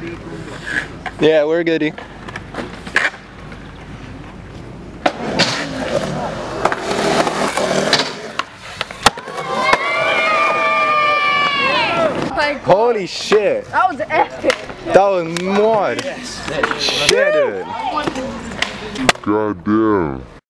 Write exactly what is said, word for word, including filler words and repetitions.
Yeah, we're goody. Holy shit! That was epic! That was mod! Shit, dude! God damn.